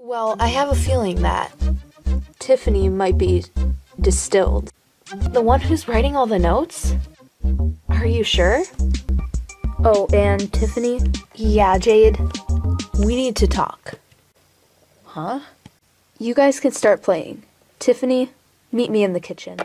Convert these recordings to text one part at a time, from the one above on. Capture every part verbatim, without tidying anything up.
Well, I have a feeling that Tiffany might be distilled. The one who's writing all the notes? Are you sure? Oh, and Tiffany? Yeah, Jade. We need to talk. Huh? You guys can start playing. Tiffany, meet me in the kitchen.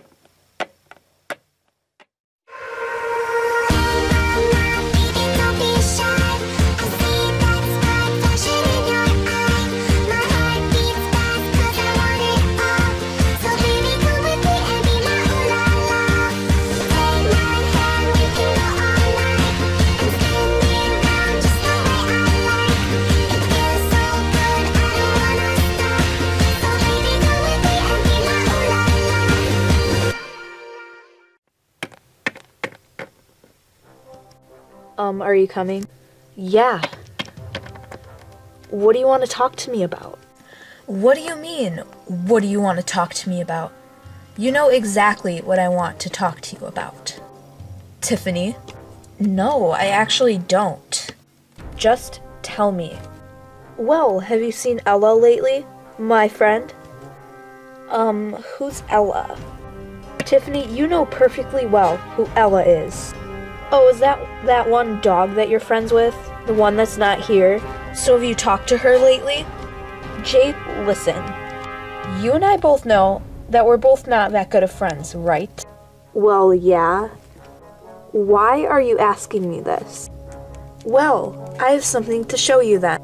Um, are you coming? Yeah. What do you want to talk to me about? What do you mean, what do you want to talk to me about? You know exactly what I want to talk to you about. Tiffany? No, I actually don't. Just tell me. Well, have you seen Ella lately? My friend? Um, who's Ella? Tiffany, you know perfectly well who Ella is. Oh, is that that one dog that you're friends with? The one that's not here? So have you talked to her lately? Jade, listen. You and I both know that we're both not that good of friends, right? Well, yeah. Why are you asking me this? Well, I have something to show you then.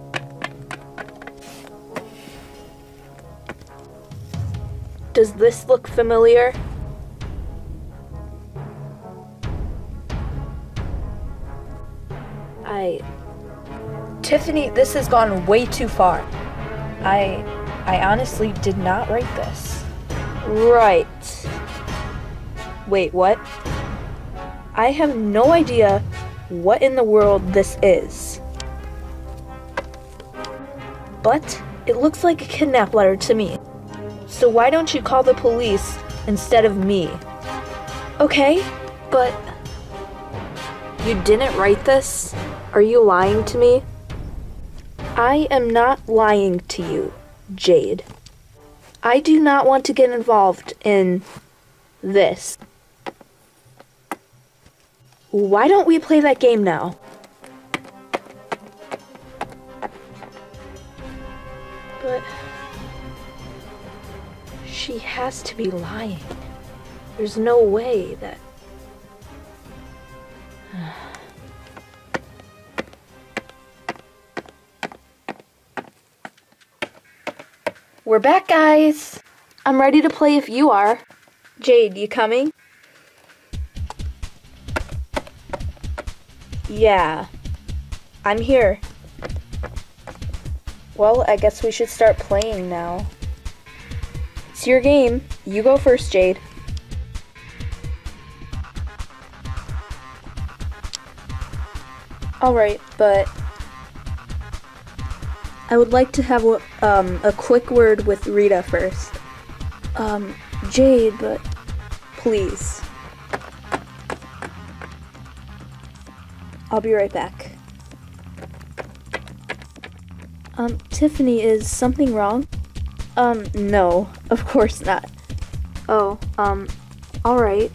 Does this look familiar? I... Tiffany, this has gone way too far. I... I honestly did not write this. Right. Wait, what? I have no idea what in the world this is. But it looks like a kidnap letter to me. So why don't you call the police instead of me? Okay, but... You didn't write this? Are you lying to me? I am not lying to you, Jade. I do not want to get involved in this. Why don't we play that game now? But she has to be lying. There's no way that... We're back, guys! I'm ready to play if you are. Jade, you coming? Yeah. I'm here. Well, I guess we should start playing now. It's your game. You go first, Jade. Alright, but... I would like to have um, a quick word with Rita first. Um, Jade, but please. I'll be right back. Um, Tiffany, is something wrong? Um, no, of course not. Oh, um, alright.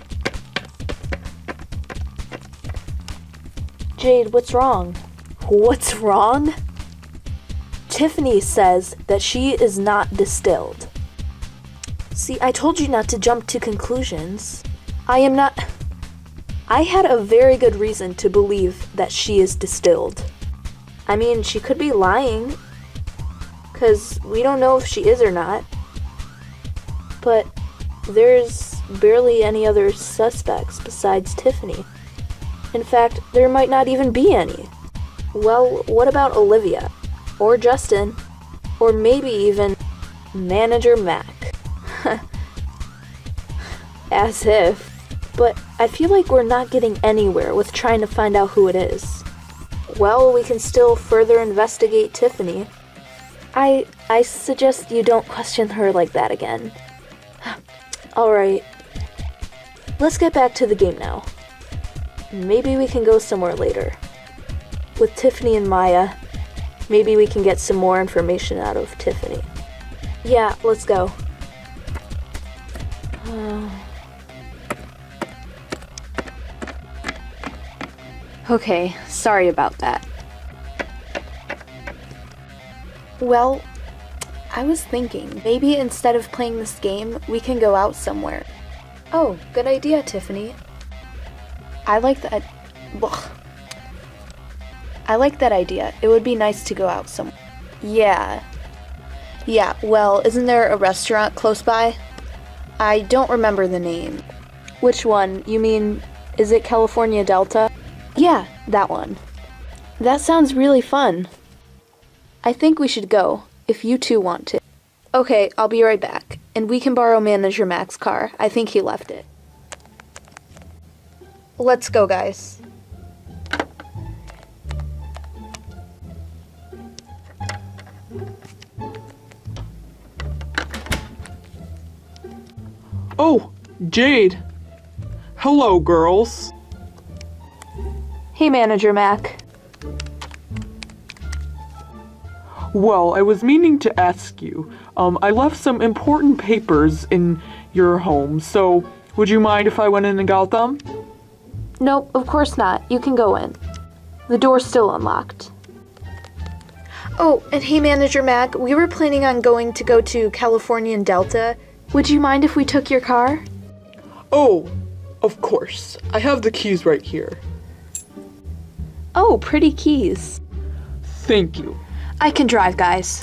Jade, what's wrong? What's wrong? Tiffany says that she is not distilled. See, I told you not to jump to conclusions. I am not... I had a very good reason to believe that she is distilled. I mean, she could be lying, because we don't know if she is or not. But there's barely any other suspects besides Tiffany. In fact, there might not even be any. Well, what about Olivia? Or Justin? Or maybe even Manager Mac? As if. But I feel like we're not getting anywhere with trying to find out who it is. Well, we can still further investigate Tiffany. I I suggest you don't question her like that again. Alright. Let's get back to the game now. Maybe we can go somewhere later. With Tiffany and Maya. Maybe we can get some more information out of Tiffany. Yeah, let's go. Uh... Okay, sorry about that. Well, I was thinking, maybe instead of playing this game, we can go out somewhere. Oh, good idea, Tiffany. I like that. Ugh. I like that idea. It would be nice to go out somewhere. Yeah. Yeah, well, isn't there a restaurant close by? I don't remember the name. Which one? You mean, is it California Delta? Yeah, that one. That sounds really fun. I think we should go, if you two want to. Okay, I'll be right back. And we can borrow Manager Mac's car. I think he left it. Let's go, guys. Oh, Jade. Hello, girls. Hey, Manager Mac. Well, I was meaning to ask you. Um, I left some important papers in your home, so would you mind if I went in and got them? Nope, of course not. You can go in. The door's still unlocked. Oh, and hey, Manager Mac, we were planning on going to go to California and Delta. Would you mind if we took your car? Oh, of course. I have the keys right here. Oh, pretty keys. Thank you. I can drive, guys.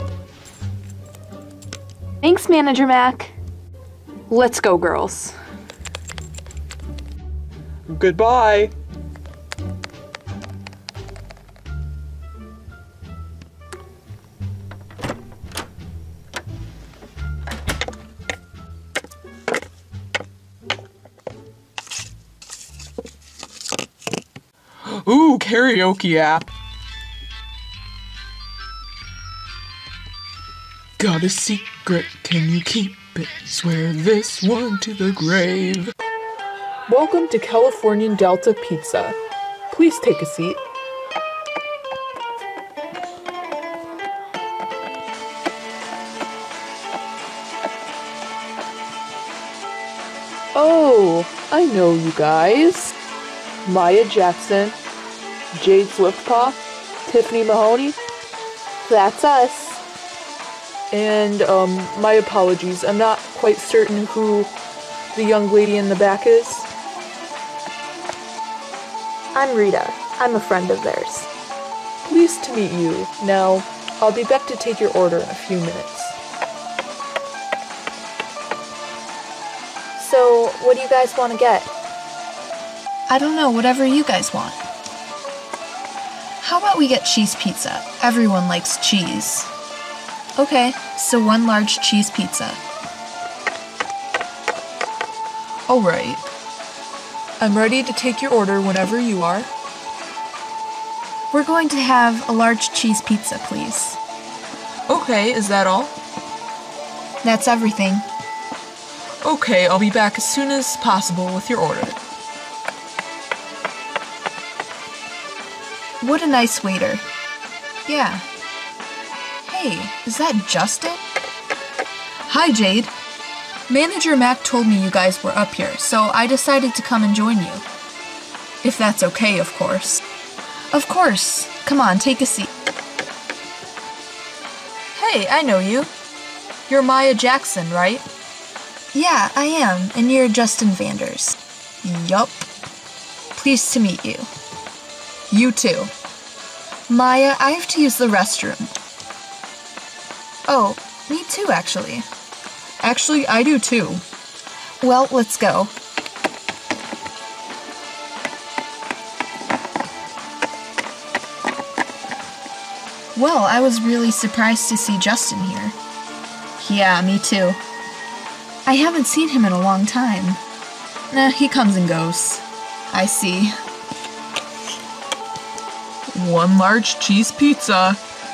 Thanks, Manager Mac. Let's go, girls. Goodbye. Ooh, karaoke app. Got a secret, can you keep it? Swear this one to the grave. Welcome to Californian Delta Pizza. Please take a seat. Oh, I know you guys. Maya Jackson, Jade Swiftpaw, Tiffany Mahoney. That's us. And, um, my apologies. I'm not quite certain who the young lady in the back is. I'm Rita. I'm a friend of theirs. Pleased to meet you. Now, I'll be back to take your order in a few minutes. So, what do you guys want to get? I don't know, whatever you guys want. How about we get cheese pizza? Everyone likes cheese. Okay, so one large cheese pizza. Alright. I'm ready to take your order whenever you are. We're going to have a large cheese pizza, please. Okay, is that all? That's everything. Okay, I'll be back as soon as possible with your order. What a nice waiter. Yeah. Hey, is that Justin? Hi, Jade. Manager Mac told me you guys were up here, so I decided to come and join you. If that's okay, of course. Of course. Come on, take a seat. Hey, I know you. You're Maya Jackson, right? Yeah, I am, and you're Justin Vanders. Yup. Pleased to meet you. You too. Maya, I have to use the restroom. Oh, me too, actually. Actually, I do too. Well, let's go. Well, I was really surprised to see Justin here. Yeah, me too. I haven't seen him in a long time. Nah, he comes and goes. I see. One large cheese pizza.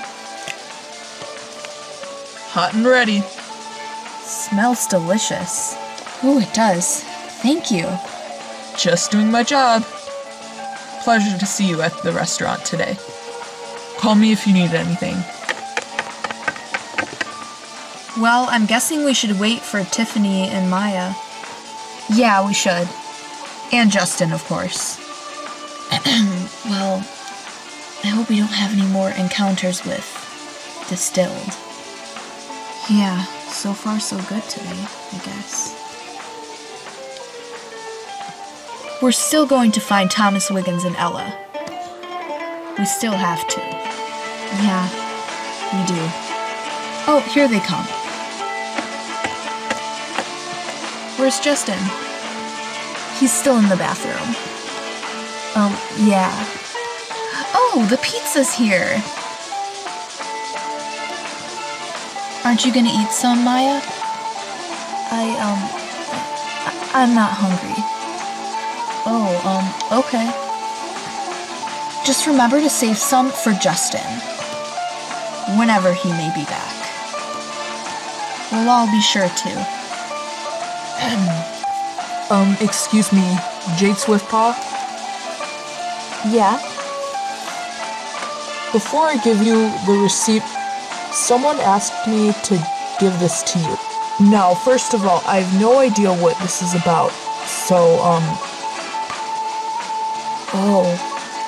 Hot and ready. Smells delicious. Oh, it does. Thank you. Just doing my job. Pleasure to see you at the restaurant today. call me if you need anything. Well, I'm guessing we should wait for Tiffany and Maya. Yeah, we should. And Justin, of course. Well, I hope we don't have any more encounters with Distilled. Yeah, so far so good today, I guess. We're still going to find Thomas Wiggins and Ella. We still have to. Yeah, we do. Oh, here they come. Where's Justin? He's still in the bathroom. Um, yeah. Oh, the pizza's here! Aren't you gonna eat some, Maya? I, um, I- I'm not hungry. Oh, um, okay. Just remember to save some for Justin. Whenever he may be back. We'll all be sure to. Um, excuse me, Jade Swiftpaw? Yeah? Before I give you the receipt, someone asked me to give this to you. Now, first of all, I have no idea what this is about, so, um... Oh.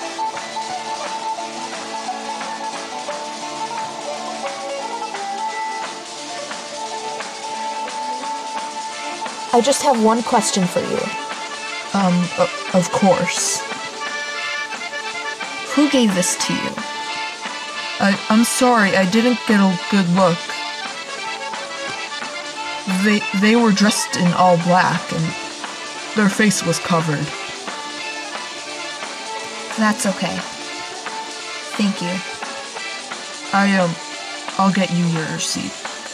I just have one question for you. Um, uh, of course. Who gave this to you? I, I'm sorry, I didn't get a good look. They, they were dressed in all black, and their face was covered. That's okay. Thank you. I, um, I'll get you your receipt.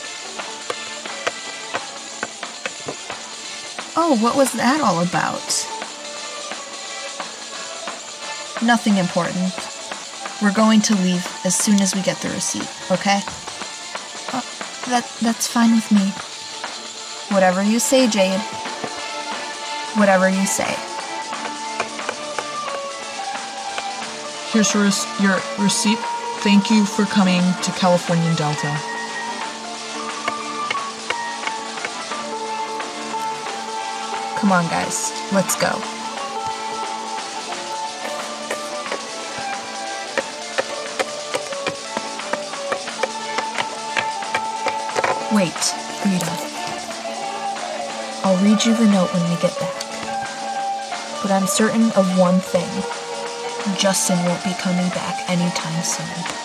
Oh, what was that all about? Nothing important. We're going to leave as soon as we get the receipt, okay? Uh, that, that's fine with me. Whatever you say, Jade. Whatever you say. Here's your, your receipt. Thank you for coming to Californian Delta. Come on, guys. Let's go. Wait, Rita. I'll read you the note when we get back. But I'm certain of one thing. Justin won't be coming back anytime soon.